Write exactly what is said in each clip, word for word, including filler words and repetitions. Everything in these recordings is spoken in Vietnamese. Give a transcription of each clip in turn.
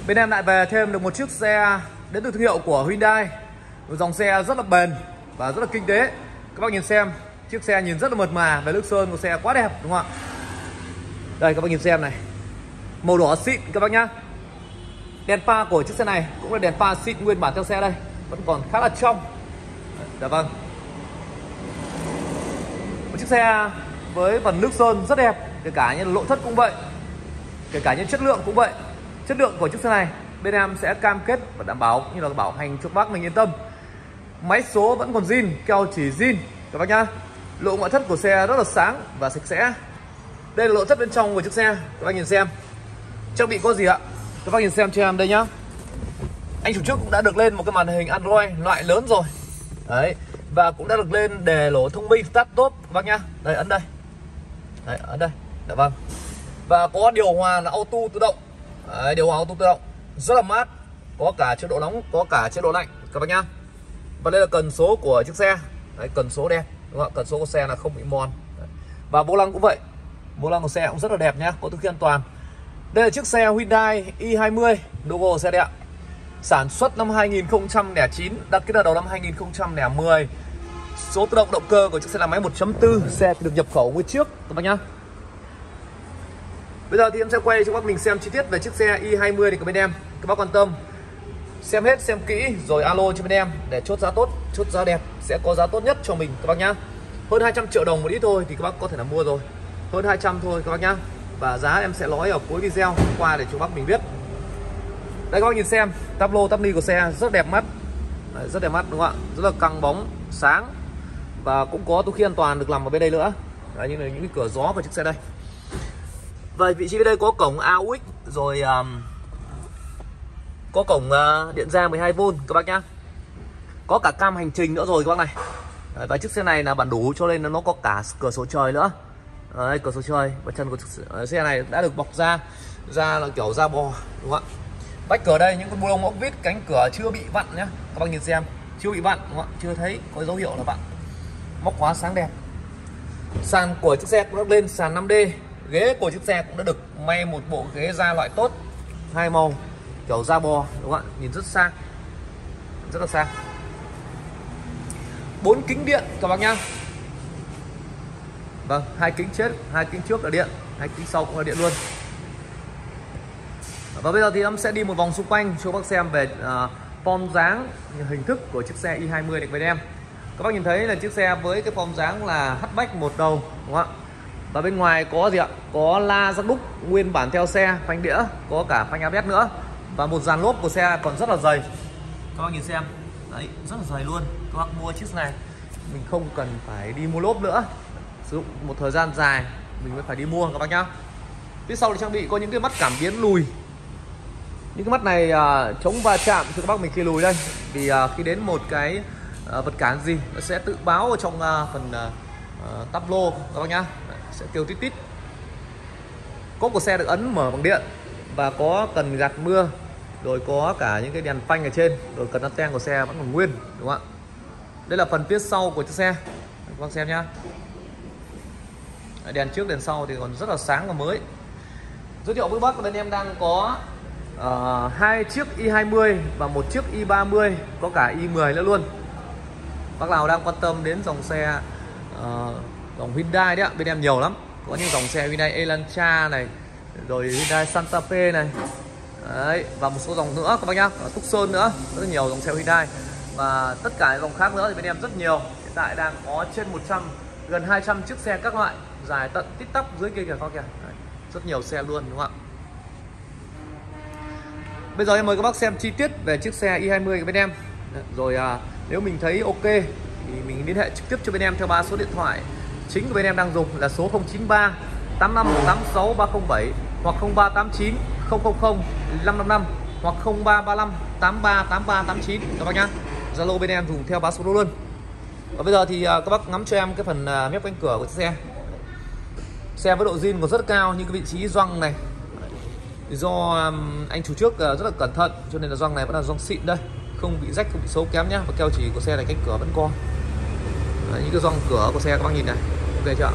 Bên em lại về thêm được một chiếc xe đến từ thương hiệu của Hyundai. Một dòng xe rất là bền và rất là kinh tế. Các bác nhìn xem, chiếc xe nhìn rất là mượt mà, về nước sơn của xe quá đẹp đúng không ạ? Đây các bác nhìn xem này, màu đỏ xịn các bác nhá. Đèn pha của chiếc xe này cũng là đèn pha xịn nguyên bản theo xe đây, vẫn còn khá là trong. Dạ vâng. Một chiếc xe với phần nước sơn rất đẹp, kể cả như nội thất cũng vậy, kể cả như chất lượng cũng vậy. Chất lượng của chiếc xe này bên em sẽ cam kết và đảm bảo như là bảo hành cho bác mình yên tâm. Máy số vẫn còn zin, keo chỉ zin các bác nhá. Lộ ngoại thất của xe rất là sáng và sạch sẽ. Đây là nội thất bên trong của chiếc xe, các bác nhìn xem. Trang bị có gì ạ? Các bác nhìn xem cho em đây nhá. Anh chủ trước cũng đã được lên một cái màn hình Android loại lớn rồi. Đấy, và cũng đã được lên đề lỗ thông minh start top các bác nhá. Đây, ấn đây. Đấy, ấn đây. Dạ vâng. Và có điều hòa là auto tự động. Đấy, điều hòa auto tự động rất là mát, có cả chế độ nóng, có cả chế độ lạnh các bác nhá. Và đây là cần số của chiếc xe. Đấy, cần số đẹp đúng không? Cần số của xe là không bị mòn. Đấy. Và vô lăng cũng vậy, vô lăng của xe cũng rất là đẹp nhá, có túi khí an toàn. Đây là chiếc xe Hyundai i hai mươi, logo của xe đây ạ. Sản xuất năm hai nghìn không trăm lẻ chín, đăng ký đầu năm hai nghìn không trăm lẻ mười. Số tự động động cơ của chiếc xe là máy một chấm bốn, xe được nhập khẩu nguyên trước các bác nhá. Bây giờ thì em sẽ quay cho các bác mình xem chi tiết về chiếc xe i hai mươi này của bên em. Các bác quan tâm xem hết, xem kỹ rồi alo cho bên em để chốt giá tốt, chốt giá đẹp, sẽ có giá tốt nhất cho mình các bác nhá. Hơn hai trăm triệu đồng một ít thôi thì các bác có thể là mua rồi. Hơn hai trăm thôi các bác nhá. Và giá em sẽ nói ở cuối video qua để cho bác mình biết. Đây các bác nhìn xem, táp lô, táp ni của xe rất đẹp mắt. Đấy, rất đẹp mắt đúng không ạ? Rất là căng bóng, sáng. Và cũng có túi khí an toàn được làm ở bên đây nữa. Đấy, như là những cái cửa gió của chiếc xe đây. Và vị trí bên đây có cổng a u ích, rồi um, có cổng uh, điện ra mười hai vôn các bác nhá. Có cả cam hành trình nữa rồi các bác này. Đấy, và chiếc xe này là bản đủ cho nên nó có cả cửa sổ trời nữa. Đấy, cửa sổ trời và chân của chiếc xe này đã được bọc da, da là kiểu da bò đúng không ạ? Vách cửa đây những con bu lông ốc vít, cánh cửa chưa bị vặn nhá. Các bác nhìn xem, chưa bị vặn đúng không ạ? Chưa thấy có dấu hiệu là vặn. Móc khóa sáng đẹp. Sàn của chiếc xe cũng đã lên sàn năm D. Ghế của chiếc xe cũng đã được may một bộ ghế da loại tốt, hai màu, kiểu da bò đúng không ạ? Nhìn rất sang, rất là sang. Bốn kính điện các bác nhá. Vâng, hai kính chết, hai kính trước là điện, hai kính sau cũng là điện luôn. Và bây giờ thì em sẽ đi một vòng xung quanh cho các bác xem về uh, form dáng, hình thức của chiếc xe i hai mươi này bên em. Các bác nhìn thấy là chiếc xe với cái form dáng là hatchback một đầu đúng không ạ? Và bên ngoài có gì ạ? Có la rắc đúc nguyên bản theo xe, phanh đĩa, có cả phanh a bê ét nữa. Và một dàn lốp của xe còn rất là dày. Các bác nhìn xem. Đấy, rất là dày luôn. Các bác mua chiếc này mình không cần phải đi mua lốp nữa. Sử dụng một thời gian dài mình mới phải đi mua các bác nhá. Phía sau thì trang bị có những cái mắt cảm biến lùi. Những cái mắt này uh, chống va chạm cho các bác mình khi lùi đây. Vì uh, khi đến một cái uh, vật cản gì nó sẽ tự báo ở trong uh, phần uh, uh, táp lô các bác nhá. Sẽ kêu tít tít. Cốp của xe được ấn mở bằng điện và có cần gạt mưa, rồi có cả những cái đèn phanh ở trên, rồi cần anten của xe vẫn còn nguyên đúng không ạ? Đây là phần phía sau của chiếc xe, các bác xem nhá. Đèn trước đèn sau thì còn rất là sáng và mới. Giới thiệu với bác bên em đang có uh, hai chiếc i hai mươi và một chiếc i ba mươi, có cả i mười nữa luôn. Bác nào đang quan tâm đến dòng xe uh, dòng Hyundai đấy ạ, bên em nhiều lắm. Có những dòng xe Hyundai Elantra này, rồi Hyundai Santa Fe này. Đấy, và một số dòng nữa các bác nhá, Tucson nữa, rất là nhiều dòng xe Hyundai. Và tất cả những dòng khác nữa thì bên em rất nhiều. Hiện tại đang có trên một trăm, gần hai trăm chiếc xe các loại, dài tận tít tắp dưới kia kìa các kìa. Đấy, rất nhiều xe luôn đúng không ạ? Bây giờ em mời các bác xem chi tiết về chiếc xe i hai mươi của bên em. Rồi à, nếu mình thấy ok thì mình liên hệ trực tiếp cho bên em theo ba số điện thoại chính của bên em đang dùng là số không chín ba tám năm tám sáu ba không bảy hoặc không ba tám chín không không không năm năm năm hoặc không ba ba năm tám ba tám ba tám chín các bác nhá. Zalo bên em dùng theo ba số đó luôn. Và bây giờ thì các bác ngắm cho em cái phần mép cánh cửa của chiếc xe. Xe với độ zin còn rất cao, như cái vị trí gioăng này do anh chủ trước rất là cẩn thận cho nên là gioăng này vẫn là gioăng xịn đây, không bị rách, không bị xấu kém nhá. Và keo chỉ của xe này cánh cửa vẫn còn. Đấy, những cái gioăng cửa của xe các bác nhìn này, ok chưa?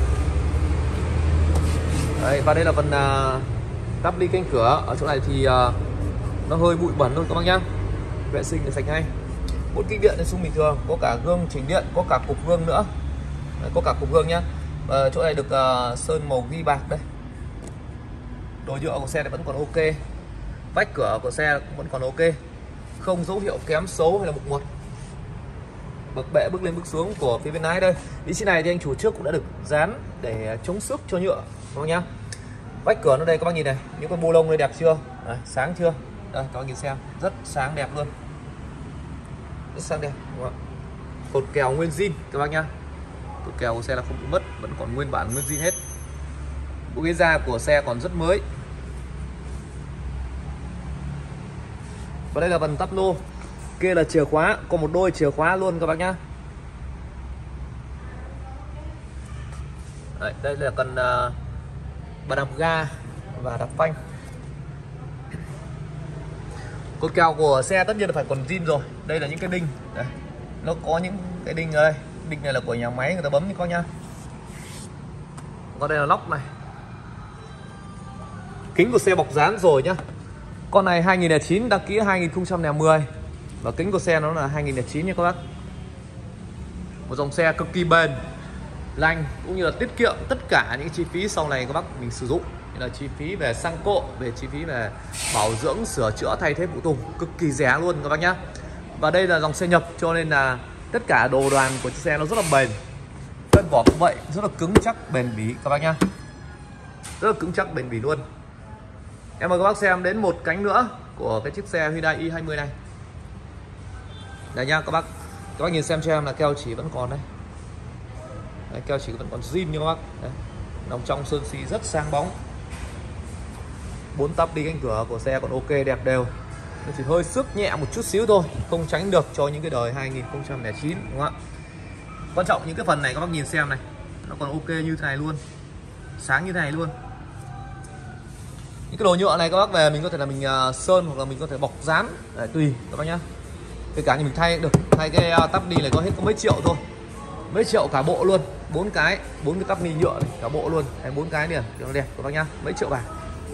Đấy, và đây là phần uh, tắp ly cánh cửa. Ở chỗ này thì uh, nó hơi bụi bẩn thôi các bác nhá, vệ sinh để sạch ngay. Bốn kích điện xung bình thường, có cả gương chỉnh điện, có cả cục gương nữa. Đấy, có cả cục gương nhá. Và chỗ này được uh, sơn màu ghi bạc đây. Đồ nhựa của xe này vẫn còn ok, vách cửa của xe cũng vẫn còn ok, không dấu hiệu kém xấu hay là mục một. Bậc bệ bước lên bước xuống của phía bên lái đây, vị trí này thì anh chủ trước cũng đã được dán để chống xước cho nhựa các bác nhá. Vách cửa nó đây các bác nhìn này, những con bô lông đây đẹp chưa? Đấy, sáng chưa? Đây các bác nhìn xem, rất sáng đẹp luôn, rất sáng đẹp đúng không? Cột kèo nguyên zin các bác nhá, cột kèo của xe là không bị mất, vẫn còn nguyên bản nguyên zin hết. Bộ ghế da của xe còn rất mới. Và đây là phần tắp lô, kia là chìa khóa, có một đôi chìa khóa luôn các bác nhá. Đấy, đây là cần uh, bàn đạp ga và đạp phanh. Cột kèo của xe tất nhiên là phải còn zin rồi. Đây là những cái đinh đây, nó có những cái đinh ở đây, đinh này là của nhà máy người ta bấm như con nhá. Còn đây là lóc này. Kính của xe bọc dán rồi nhá. Con này hai nghìn lẻ chín, đăng ký hai nghìn không trăm lẻ mười. Và kính của xe nó là hai nghìn lẻ chín nha các bác. Một dòng xe cực kỳ bền, lành, cũng như là tiết kiệm tất cả những chi phí sau này các bác mình sử dụng, như là chi phí về xăng cộ, về chi phí về bảo dưỡng, sửa chữa, thay thế phụ tùng, cực kỳ rẻ luôn các bác nhá. Và đây là dòng xe nhập cho nên là tất cả đồ đoàn của chiếc xe nó rất là bền. Thân vỏ cũng vậy, rất là cứng chắc, bền bỉ các bác nhá. Rất là cứng chắc, bền bỉ luôn. Em mời các bác xem đến một cánh nữa của cái chiếc xe Hyundai i hai mươi này. Đây nha các bác. Các bác nhìn xem cho em là keo chỉ vẫn còn đây. Đấy, keo chỉ vẫn còn zin nha các bác. Đấy. Nòng trong sơn xi rất sáng bóng. Bốn tắp đi cánh cửa của xe còn ok, đẹp đều. Nó chỉ hơi xước nhẹ một chút xíu thôi, không tránh được cho những cái đời hai nghìn không trăm lẻ chín đúng không ạ? Quan trọng những cái phần này các bác nhìn xem này, nó còn ok như thế này luôn, sáng như thế này luôn. Những cái đồ nhựa này các bác về mình có thể là mình uh, sơn hoặc là mình có thể bọc dán để tùy các bác nhá. Kể cả như mình thay được, thay cái uh, tắp đi này có hết có mấy triệu thôi, mấy triệu cả bộ luôn, bốn cái, bốn cái tắp ni nhựa này, cả bộ luôn, hay bốn cái liền cho nó đẹp các bác nhá, mấy triệu bạc.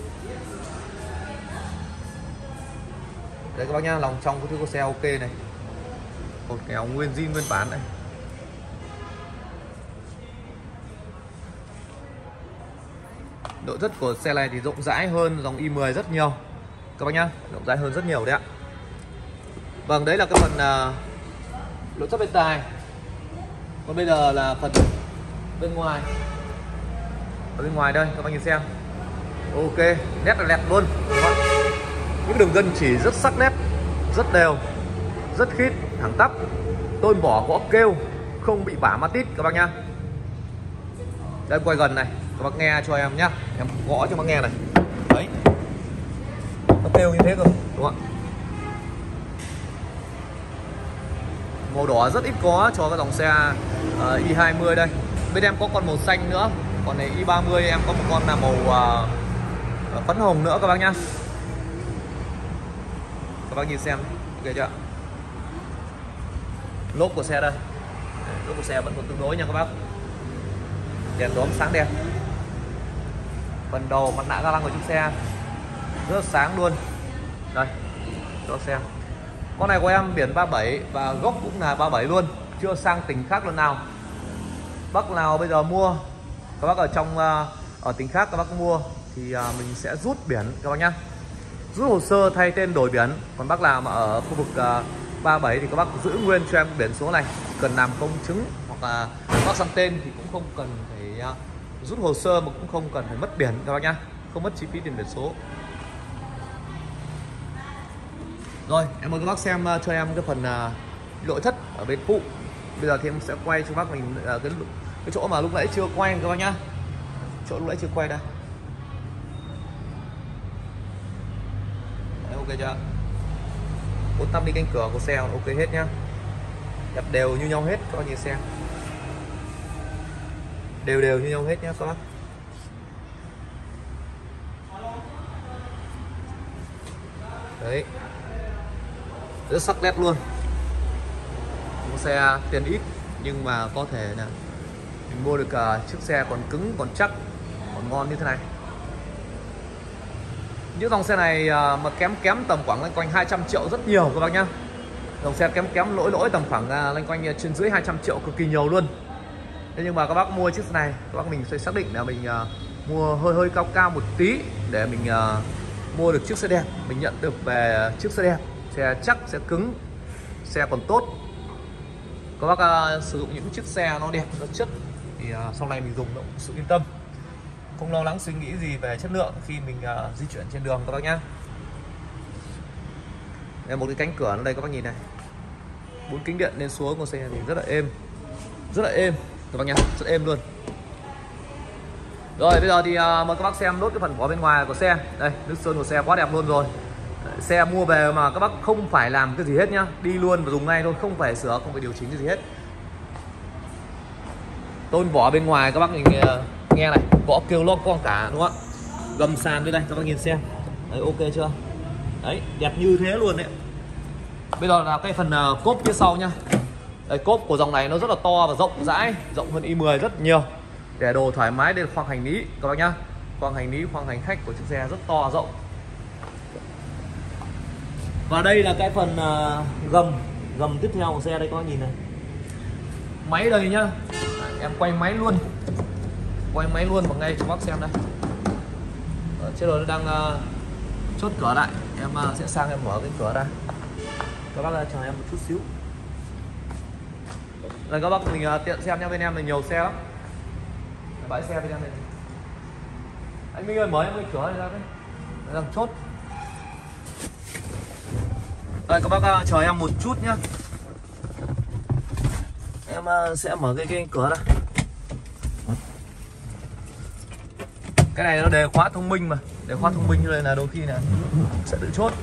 Đây các bác nhá, lòng trong cái thứ của xe ok này, cột kéo nguyên zin nguyên bản này. Nội thất của xe này thì rộng rãi hơn dòng i mười rất nhiều các bác nhá, rộng rãi hơn rất nhiều đấy ạ. Vâng, đấy là cái phần uh, nội thất bên tài. Còn bây giờ là phần bên ngoài. Ở bên ngoài đây các bác nhìn xem, ok, nét là đẹp luôn. Những đường gân chỉ rất sắc nét, rất đều, rất khít, thẳng tắp, tôn vỏ gõ kêu, không bị bả ma tít các bác nhá. Đây quay gần này, các bác nghe cho em nhá, em gõ cho bác nghe này. Đấy, nó kêu như thế cơ, đúng không ạ? Màu đỏ rất ít có cho cái dòng xe uh, i hai mươi đây. Bên em có con màu xanh nữa, còn này i ba mươi em có một con là màu uh, phấn hồng nữa các bác nhá. Các bác nhìn xem, ok chưa? Lốp của xe đây, lốp của xe vẫn còn tương đối nha các bác. Đèn đóm sáng đẹp. Phần đầu mặt nạ ga lăng của chiếc xe rất sáng luôn. Đây, cho xem. Con này của em biển ba bảy và gốc cũng là ba bảy luôn, chưa sang tỉnh khác lần nào. Bác nào bây giờ mua, các bác ở trong ở tỉnh khác các bác mua thì mình sẽ rút biển các bác nhá, rút hồ sơ thay tên đổi biển. Còn bác nào mà ở khu vực ba bảy thì các bác giữ nguyên cho em biển số này, cần làm công chứng hoặc là bác sang tên thì cũng không cần phải rút hồ sơ, mà cũng không cần phải mất biển các bác nhá, không mất chi phí tiền biển số. Rồi, em mời các bác xem uh, cho em cái phần uh, nội thất ở bên phụ. Bây giờ thì em sẽ quay cho bác mình uh, cái cái chỗ mà lúc nãy chưa quay các bác nhá. Chỗ lúc nãy chưa quay đây. Đấy, ok chưa? Bốn tắp đi cánh cửa của xe ok hết nhá. Đẹp đều như nhau hết các bác nhìn xem. Đều đều như nhau hết nhá các bác. Đấy, rất sắc nét luôn. Một xe tiền ít nhưng mà có thể là mình mua được uh, chiếc xe còn cứng còn chắc còn ngon như thế này. Những dòng xe này à, mà kém kém tầm khoảng loanh quanh hai trăm triệu rất nhiều các bác nhá. Dòng xe kém kém lỗi lỗi tầm khoảng à, loanh quanh trên dưới hai trăm triệu cực kỳ nhiều luôn. Thế nhưng mà các bác mua chiếc xe này, các bác mình sẽ xác định là mình à, mua hơi hơi cao cao một tí để mình à, mua được chiếc xe đẹp, mình nhận được về chiếc xe đẹp, xe chắc, xe cứng, xe còn tốt. Các bác à, sử dụng những chiếc xe nó đẹp, nó chất thì à, sau này mình dùng nó cũng sự yên tâm, không lo lắng suy nghĩ gì về chất lượng khi mình uh, di chuyển trên đường các bác nhá. Đây một cái cánh cửa ở đây các bác nhìn này, bốn kính điện lên xuống của xe thì rất là êm, rất là êm các bác nhá, rất êm luôn. Rồi bây giờ thì uh, mời các bác xem nốt cái phần vỏ bên ngoài của xe. Đây nước sơn của xe quá đẹp luôn rồi. Xe mua về mà các bác không phải làm cái gì hết nhá, đi luôn và dùng ngay thôi, không phải sửa, không phải điều chỉnh cái gì hết. Tôn vỏ bên ngoài các bác mình uh, nghe này, vỏ kêu lo con cả đúng không ạ? Gầm sàn bên đây các bác nhìn xem. Đấy, ok chưa? Đấy, đẹp như thế luôn đấy. Bây giờ là cái phần uh, cốp phía sau nhá. Đây, cốp của dòng này nó rất là to và rộng rãi, rộng hơn i mười rất nhiều. Để đồ thoải mái. Đây là khoang hành lý các bác nhá. Khoang hành lý, khoang hành khách của chiếc xe rất to rộng. Và đây là cái phần uh, gầm, gầm tiếp theo của xe đây các bác nhìn này. Máy đây nhá. Em quay máy luôn, quay máy luôn vào ngay cho bác xem đây. Ở trên rồi nó đang uh, chốt cửa lại, em uh, sẽ sang em mở cái cửa ra. Các bác uh, chờ em một chút xíu. Đây các bác mình uh, tiện xem nha, bên em là nhiều xe lắm, bãi xe bên em này. Anh Minh ơi, mở em cái cửa này ra đấy, đang chốt. Đây các bác uh, chờ em một chút nhá, em uh, sẽ mở cái, cái cửa ra. Cái này nó đề khóa thông minh mà, đề khóa thông minh nên là đôi khi là sẽ tự chốt.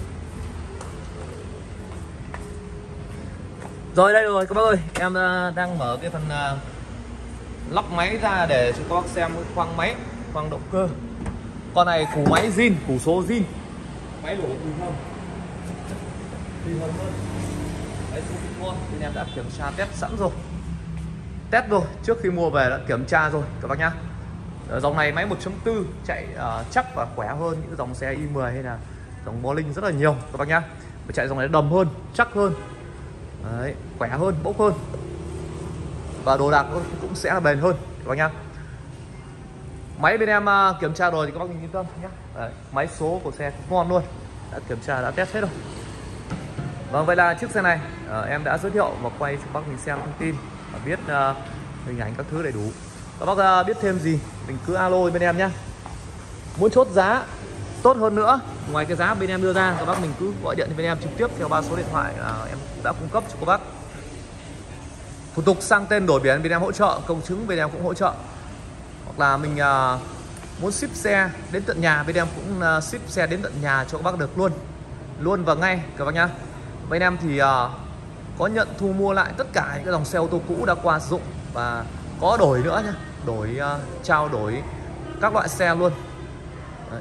Rồi đây rồi các bác ơi, em đang mở cái phần lắp máy ra để cho các bác xem cái khoang máy, khoang động cơ. Con này củ máy zin, củ số zin, máy đổ từ hơn, từ hơn hơn. Đấy, số con bên em đã kiểm tra test sẵn rồi, test rồi trước khi mua về đã kiểm tra rồi các bác nhá. Dòng này máy một chấm bốn chạy uh, chắc và khỏe hơn những dòng xe i mười hay là dòng Bó Linh rất là nhiều các bác nhá. Chạy dòng này đầm hơn, chắc hơn. Đấy, khỏe hơn, bốc hơn. Và đồ đạc cũng sẽ là bền hơn các bác nhá. Máy bên em uh, kiểm tra rồi thì các bác yên tâm nhé. Đấy, máy số của xe cũng ngon luôn, đã kiểm tra, đã test hết rồi. Vâng, vậy là chiếc xe này uh, em đã giới thiệu và quay cho bác mình xem thông tin và biết uh, hình ảnh các thứ đầy đủ. Các bác uh, biết thêm gì mình cứ alo bên em nhé. Muốn chốt giá tốt hơn nữa, ngoài cái giá bên em đưa ra, các bác mình cứ gọi điện cho bên em trực tiếp theo ba số điện thoại uh, em đã cung cấp cho các bác. Thủ tục sang tên đổi biển bên em hỗ trợ, công chứng bên em cũng hỗ trợ. Hoặc là mình uh, muốn ship xe đến tận nhà, bên em cũng uh, ship xe đến tận nhà cho các bác được luôn, luôn và ngay các bác nhá. Bên em thì uh, có nhận thu mua lại tất cả những cái dòng xe ô tô cũ đã qua sử dụng và có đổi nữa nhá, đổi uh, trao đổi các loại xe luôn. Đấy.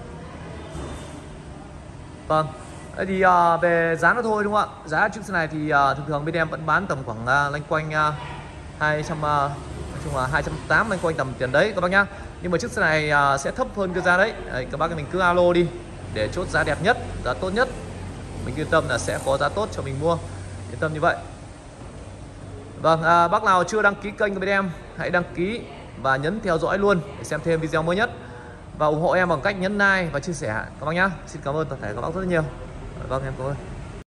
Vâng, đấy thì uh, về giá nó thôi đúng không ạ? Giá chiếc xe này thì uh, thường thường bên em vẫn bán tầm khoảng uh, loanh quanh uh, hai trăm, uh, nói chung là hai trăm tám mươi loanh quanh tầm tiền đấy các bác nhá. Nhưng mà chiếc xe này uh, sẽ thấp hơn cái giá đấy. Đấy, các bác mình cứ alo đi để chốt giá đẹp nhất, giá tốt nhất. Mình yên tâm là sẽ có giá tốt cho mình mua, yên tâm như vậy. Vâng, à, bác nào chưa đăng ký kênh của bên em hãy đăng ký và nhấn theo dõi luôn để xem thêm video mới nhất, và ủng hộ em bằng cách nhấn like và chia sẻ các bác nhá. Xin cảm ơn toàn thể các bác rất nhiều. Vâng, em cảm ơn.